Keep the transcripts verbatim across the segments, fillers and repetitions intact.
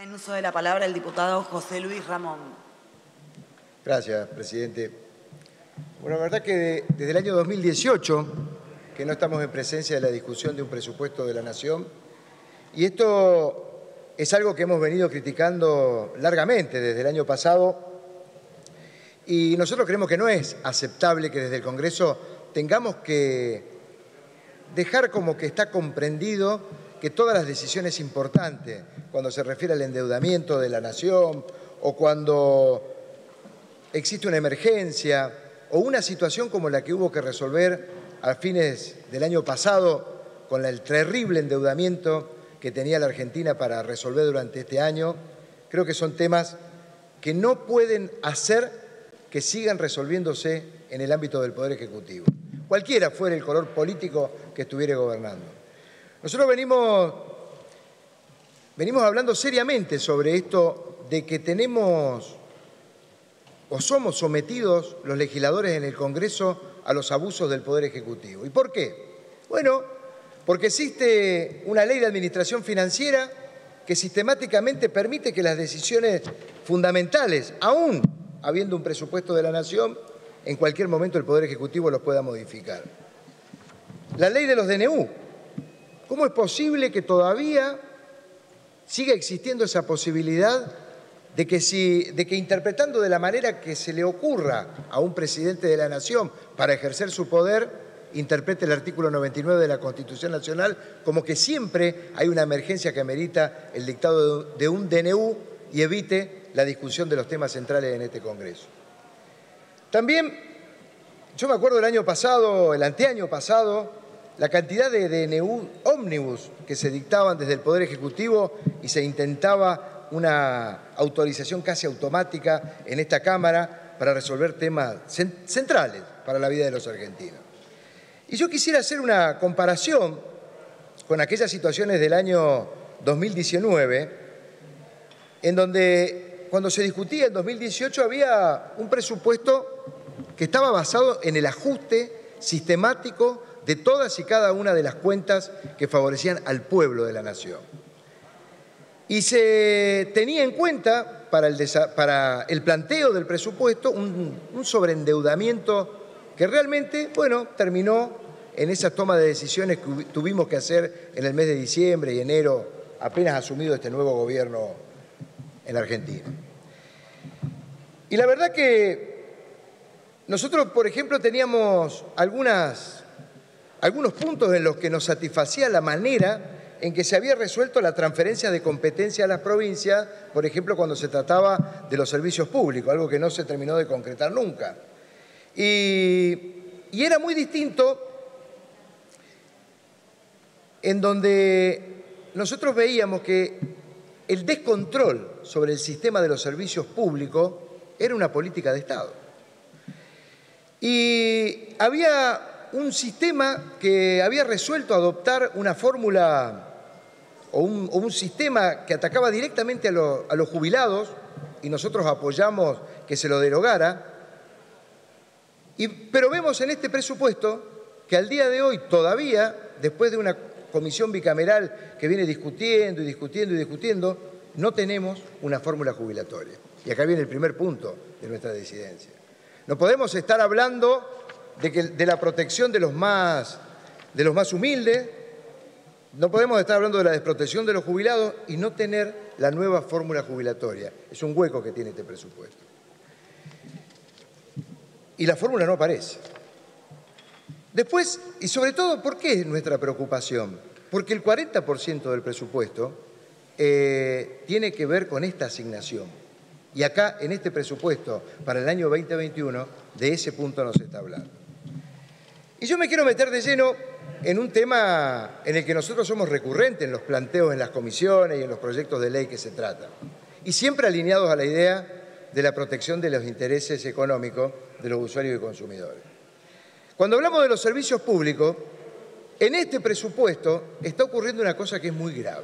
En uso de la palabra el diputado José Luis Ramón. Gracias, presidente. Bueno, la verdad que desde el año dos mil dieciocho que no estamos en presencia de la discusión de un presupuesto de la Nación, y esto es algo que hemos venido criticando largamente desde el año pasado, y nosotros creemos que no es aceptable que desde el Congreso tengamos que dejar como que está comprendido que todas las decisiones importantes, cuando se refiere al endeudamiento de la Nación o cuando existe una emergencia o una situación como la que hubo que resolver a fines del año pasado con el terrible endeudamiento que tenía la Argentina para resolver durante este año, creo que son temas que no pueden hacer que sigan resolviéndose en el ámbito del Poder Ejecutivo, cualquiera fuera el color político que estuviera gobernando. Nosotros venimos, venimos hablando seriamente sobre esto de que tenemos o somos sometidos los legisladores en el Congreso a los abusos del Poder Ejecutivo. ¿Y por qué? Bueno, porque existe una ley de administración financiera que sistemáticamente permite que las decisiones fundamentales, aún habiendo un presupuesto de la Nación, en cualquier momento el Poder Ejecutivo los pueda modificar. La ley de los D N U. ¿Cómo es posible que todavía siga existiendo esa posibilidad de que, si, de que interpretando de la manera que se le ocurra a un presidente de la Nación para ejercer su poder, interprete el artículo noventa y nueve de la Constitución Nacional como que siempre hay una emergencia que amerita el dictado de un D N U y evite la discusión de los temas centrales en este Congreso? También, yo me acuerdo el año pasado, el anteaño pasado, la cantidad de D N U ómnibus que se dictaban desde el Poder Ejecutivo y se intentaba una autorización casi automática en esta Cámara para resolver temas centrales para la vida de los argentinos. Y yo quisiera hacer una comparación con aquellas situaciones del año dos mil diecinueve, en donde cuando se discutía en dos mil dieciocho había un presupuesto que estaba basado en el ajuste sistemático de todas y cada una de las cuentas que favorecían al pueblo de la Nación. Y se tenía en cuenta para el, para el planteo del presupuesto un, un sobreendeudamiento que realmente, bueno, terminó en esa toma de decisiones que tuvimos que hacer en el mes de diciembre y enero, apenas asumido este nuevo gobierno en la Argentina. Y la verdad que nosotros, por ejemplo, teníamos algunas... algunos puntos en los que nos satisfacía la manera en que se había resuelto la transferencia de competencia a las provincias, por ejemplo, cuando se trataba de los servicios públicos, algo que no se terminó de concretar nunca. Y, y era muy distinto en donde nosotros veíamos que el descontrol sobre el sistema de los servicios públicos era una política de Estado. Y había un sistema que había resuelto adoptar una fórmula o un, o un sistema que atacaba directamente a, lo, a los jubilados, y nosotros apoyamos que se lo derogara, y, pero vemos en este presupuesto que al día de hoy todavía, después de una comisión bicameral que viene discutiendo y discutiendo y discutiendo, no tenemos una fórmula jubilatoria. Y acá viene el primer punto de nuestra disidencia. No podemos estar hablando De, que, de la protección de los, más, de los más humildes, no podemos estar hablando de la desprotección de los jubilados y no tener la nueva fórmula jubilatoria. Es un hueco que tiene este presupuesto. Y la fórmula no aparece. Después, y sobre todo, ¿por qué es nuestra preocupación? Porque el cuarenta por ciento del presupuesto eh, tiene que ver con esta asignación. Y acá, en este presupuesto para el año veinte veintiuno, de ese punto no se está hablando. Y yo me quiero meter de lleno en un tema en el que nosotros somos recurrentes en los planteos en las comisiones y en los proyectos de ley que se tratan, y siempre alineados a la idea de la protección de los intereses económicos de los usuarios y consumidores. Cuando hablamos de los servicios públicos, en este presupuesto está ocurriendo una cosa que es muy grave.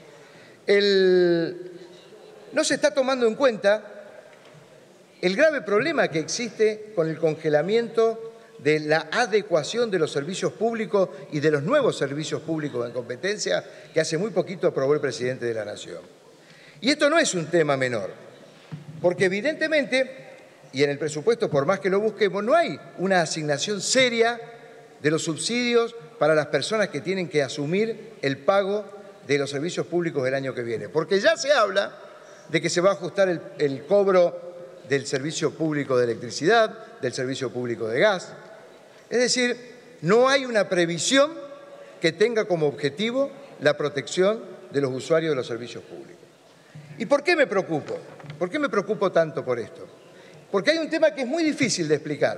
El, no se está tomando en cuenta el grave problema que existe con el congelamiento de la adecuación de los servicios públicos y de los nuevos servicios públicos en competencia que hace muy poquito aprobó el presidente de la Nación. Y esto no es un tema menor, porque evidentemente, y en el presupuesto, por más que lo busquemos, no hay una asignación seria de los subsidios para las personas que tienen que asumir el pago de los servicios públicos del año que viene. Porque ya se habla de que se va a ajustar el, el cobro del servicio público de electricidad, del servicio público de gas. Es decir, no hay una previsión que tenga como objetivo la protección de los usuarios de los servicios públicos. ¿Y por qué me preocupo? ¿Por qué me preocupo tanto por esto? Porque hay un tema que es muy difícil de explicar.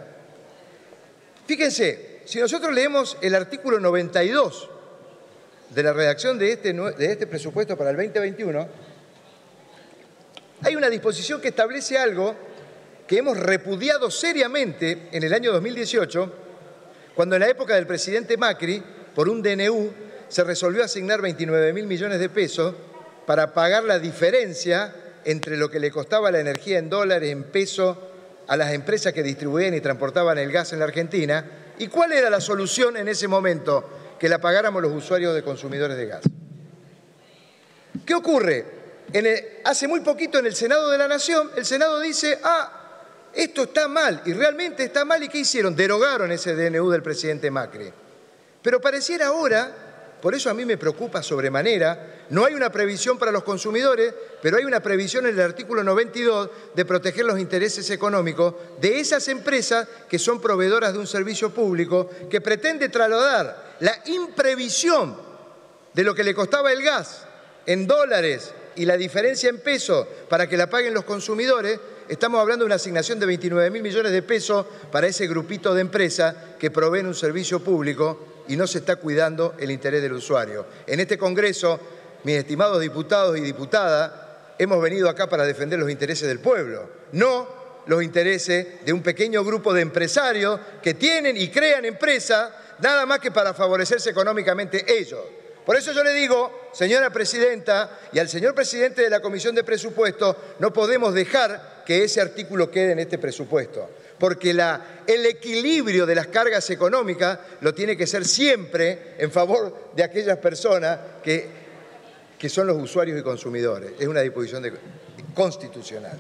Fíjense, si nosotros leemos el artículo noventa y dos de la redacción de este, de este presupuesto para el veinte veintiuno, hay una disposición que establece algo que hemos repudiado seriamente en el año dos mil dieciocho, cuando en la época del presidente Macri, por un D N U, se resolvió asignar veintinueve mil millones de pesos para pagar la diferencia entre lo que le costaba la energía en dólares, en pesos, a las empresas que distribuían y transportaban el gas en la Argentina. ¿Y cuál era la solución en ese momento? Que la pagáramos los usuarios de consumidores de gas. ¿Qué ocurre? En el, hace muy poquito en el Senado de la Nación, el Senado dice, ah, esto está mal, y realmente está mal, ¿y qué hicieron? Derogaron ese D N U del presidente Macri. Pero pareciera ahora, por eso a mí me preocupa sobremanera, no hay una previsión para los consumidores, pero hay una previsión en el artículo noventa y dos de proteger los intereses económicos de esas empresas que son proveedoras de un servicio público que pretende trasladar la imprevisión de lo que le costaba el gas en dólares y la diferencia en pesos para que la paguen los consumidores. Estamos hablando de una asignación de veintinueve mil millones de pesos para ese grupito de empresas que proveen un servicio público y no se está cuidando el interés del usuario. En este Congreso, mis estimados diputados y diputadas, hemos venido acá para defender los intereses del pueblo, no los intereses de un pequeño grupo de empresarios que tienen y crean empresas nada más que para favorecerse económicamente ellos. Por eso yo le digo, señora presidenta, y al señor presidente de la Comisión de Presupuestos, no podemos dejar que ese artículo quede en este presupuesto, porque la, el equilibrio de las cargas económicas lo tiene que ser siempre en favor de aquellas personas que, que son los usuarios y consumidores. Es una disposición de, constitucional.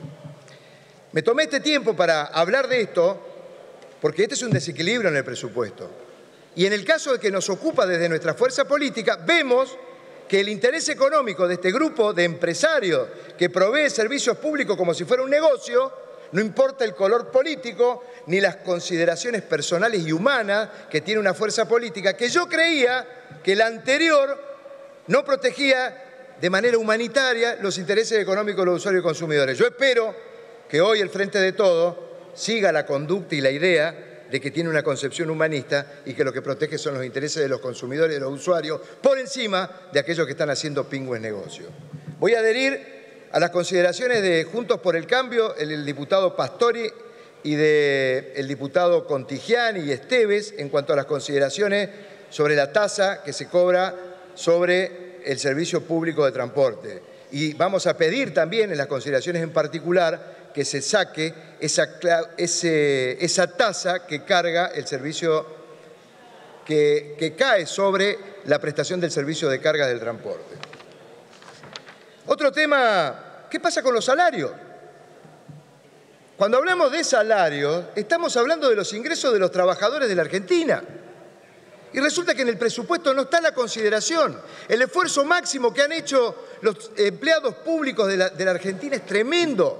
Me tomé este tiempo para hablar de esto porque este es un desequilibrio en el presupuesto. Y en el caso de que nos ocupa desde nuestra fuerza política, vemos que el interés económico de este grupo de empresarios que provee servicios públicos como si fuera un negocio, no importa el color político ni las consideraciones personales y humanas que tiene una fuerza política, que yo creía que la anterior no protegía de manera humanitaria los intereses económicos de los usuarios y consumidores. Yo espero que hoy el Frente de Todos siga la conducta y la idea de que tiene una concepción humanista y que lo que protege son los intereses de los consumidores y de los usuarios por encima de aquellos que están haciendo pingües negocios. Voy a adherir a las consideraciones de Juntos por el Cambio, el, el diputado Pastori y del diputado Contigiani y Esteves en cuanto a las consideraciones sobre la tasa que se cobra sobre el servicio público de transporte. Y vamos a pedir también en las consideraciones en particular que se saque esa, ese, esa tasa que carga el servicio, que, que cae sobre la prestación del servicio de carga del transporte. Otro tema, ¿qué pasa con los salarios? Cuando hablamos de salarios, estamos hablando de los ingresos de los trabajadores de la Argentina. Y resulta que en el presupuesto no está la consideración. El esfuerzo máximo que han hecho los empleados públicos de la, de la Argentina es tremendo.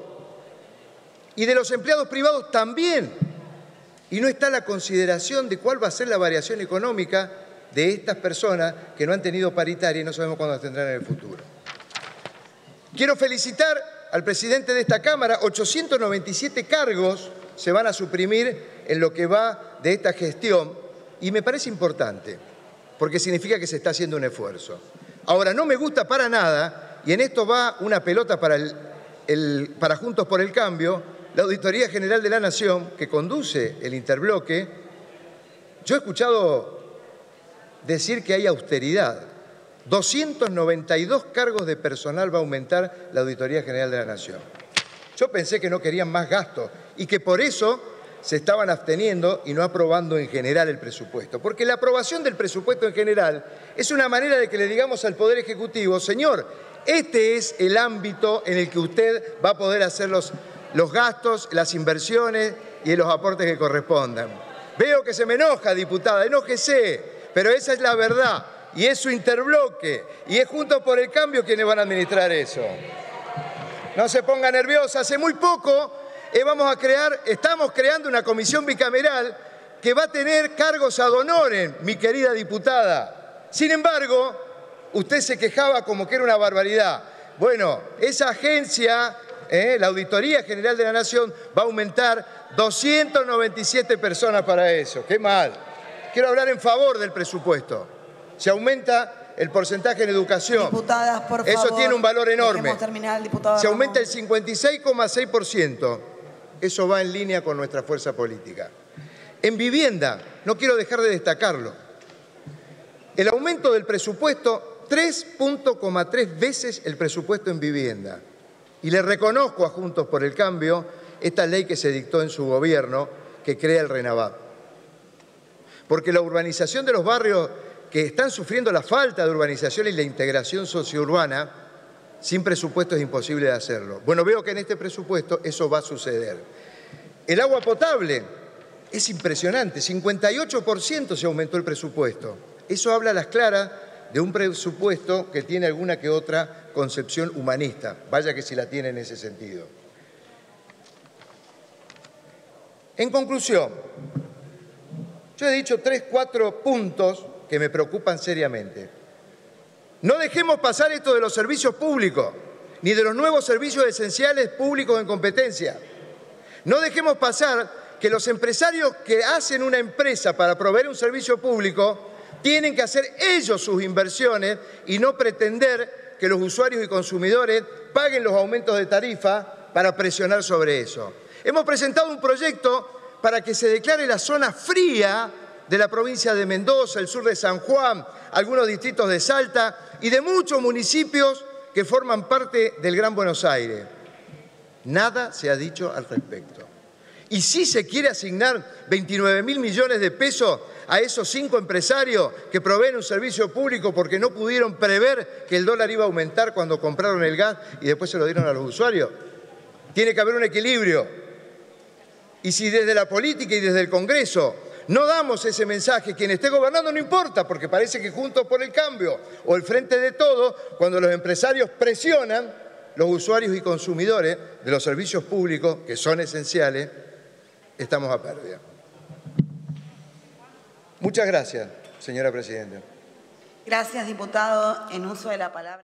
Y de los empleados privados también. Y no está la consideración de cuál va a ser la variación económica de estas personas que no han tenido paritaria y no sabemos cuándo las tendrán en el futuro. Quiero felicitar al presidente de esta Cámara. ochocientos noventa y siete cargos se van a suprimir en lo que va de esta gestión y me parece importante porque significa que se está haciendo un esfuerzo. Ahora, no me gusta para nada, y en esto va una pelota para, el, el, para Juntos por el Cambio, la Auditoría General de la Nación, que conduce el interbloque. Yo he escuchado decir que hay austeridad. doscientos noventa y dos cargos de personal va a aumentar la Auditoría General de la Nación. Yo pensé que no querían más gastos y que por eso se estaban absteniendo y no aprobando en general el presupuesto. Porque la aprobación del presupuesto en general es una manera de que le digamos al Poder Ejecutivo, señor, Este es el ámbito en el que usted va a poder hacer los, los gastos, las inversiones y los aportes que correspondan. Veo que se me enoja, diputada, enójese, pero esa es la verdad y es su interbloque y es Juntos por el Cambio quienes van a administrar eso. No se ponga nerviosa, hace muy poco eh, vamos a crear, estamos creando una comisión bicameral que va a tener cargos ad honorem, mi querida diputada. Sin embargo, usted se quejaba como que era una barbaridad. Bueno, esa agencia, eh, la Auditoría General de la Nación, va a aumentar doscientas noventa y siete personas para eso. ¡Qué mal! Quiero hablar en favor del presupuesto. Se aumenta el porcentaje en educación. Diputadas, por favor, eso tiene un valor enorme. Dejemos terminar, diputado Se aumenta Ramón. el cincuenta y seis coma seis por ciento. Eso va en línea con nuestra fuerza política. En vivienda, no quiero dejar de destacarlo. El aumento del presupuesto, tres coma tres veces el presupuesto en vivienda. Y le reconozco a Juntos por el Cambio esta ley que se dictó en su gobierno, que crea el RENAVAP. Porque la urbanización de los barrios que están sufriendo la falta de urbanización y la integración sociourbana, sin presupuesto es imposible de hacerlo. Bueno, veo que en este presupuesto eso va a suceder. El agua potable es impresionante, cincuenta y ocho por ciento se aumentó el presupuesto. Eso habla a las claras de un presupuesto que tiene alguna que otra concepción humanista. Vaya que si la tiene en ese sentido. En conclusión, yo he dicho tres, cuatro puntos que me preocupan seriamente. No dejemos pasar esto de los servicios públicos, ni de los nuevos servicios esenciales públicos en competencia. No dejemos pasar que los empresarios que hacen una empresa para proveer un servicio público tienen que hacer ellos sus inversiones y no pretender que los usuarios y consumidores paguen los aumentos de tarifa para presionar sobre eso. Hemos presentado un proyecto para que se declare la zona fría de la provincia de Mendoza, el sur de San Juan, algunos distritos de Salta y de muchos municipios que forman parte del Gran Buenos Aires. Nada se ha dicho al respecto. Y si se quiere asignar veintinueve mil millones de pesos a esos cinco empresarios que proveen un servicio público porque no pudieron prever que el dólar iba a aumentar cuando compraron el gas y después se lo dieron a los usuarios. Tiene que haber un equilibrio. Y si desde la política y desde el Congreso no damos ese mensaje, quien esté gobernando no importa, porque parece que Juntos por el Cambio o el Frente de Todos, cuando los empresarios presionan, los usuarios y consumidores de los servicios públicos, que son esenciales, estamos a pérdida. Muchas gracias, señora presidenta. Gracias, diputado. En uso de la palabra.